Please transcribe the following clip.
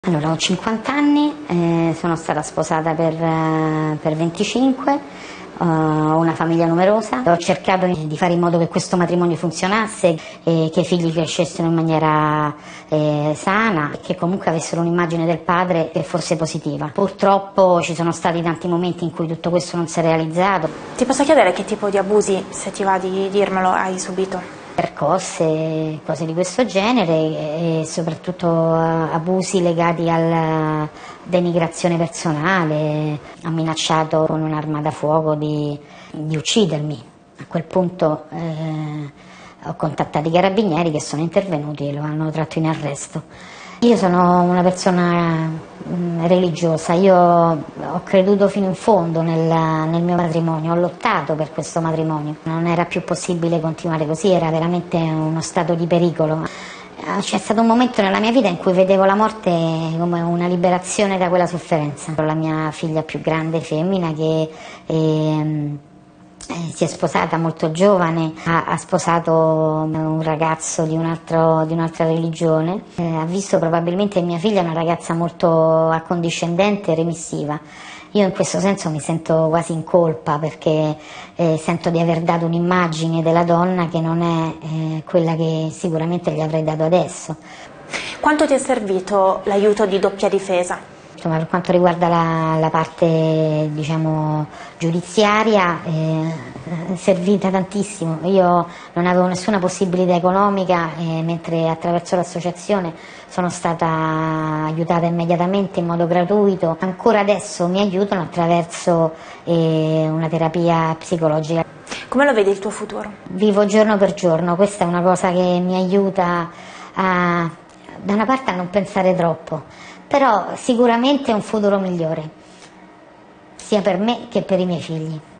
Allora, ho 50 anni, sono stata sposata per 25, ho una famiglia numerosa, ho cercato di fare in modo che questo matrimonio funzionasse e che i figli crescessero in maniera sana e che comunque avessero un'immagine del padre che fosse positiva. Purtroppo ci sono stati tanti momenti in cui tutto questo non si è realizzato. Ti posso chiedere che tipo di abusi, se ti va di dirmelo, hai subito? Percosse, cose di questo genere e soprattutto abusi legati alla denigrazione personale. Ha minacciato con un'arma da fuoco di uccidermi. A quel punto ho contattato i carabinieri che sono intervenuti e lo hanno tratto in arresto. Io sono una persona religiosa, io ho creduto fino in fondo nel mio matrimonio, ho lottato per questo matrimonio. Non era più possibile continuare così, era veramente uno stato di pericolo. C'è stato un momento nella mia vita in cui vedevo la morte come una liberazione da quella sofferenza. La mia figlia più grande, femmina, che si è sposata molto giovane, ha sposato un ragazzo di un'altra religione, ha visto probabilmente in mia figlia una ragazza molto accondiscendente e remissiva. Io in questo senso mi sento quasi in colpa perché sento di aver dato un'immagine della donna che non è quella che sicuramente gli avrei dato adesso. Quanto ti è servito l'aiuto di doppia difesa? Insomma, per quanto riguarda la parte, diciamo, giudiziaria, è servita tantissimo. Io non avevo nessuna possibilità economica, mentre attraverso l'associazione sono stata aiutata immediatamente in modo gratuito. Ancora adesso mi aiutano attraverso una terapia psicologica. Come lo vedi il tuo futuro? Vivo giorno per giorno, questa è una cosa che mi aiuta da una parte a non pensare troppo, però sicuramente un futuro migliore, sia per me che per i miei figli.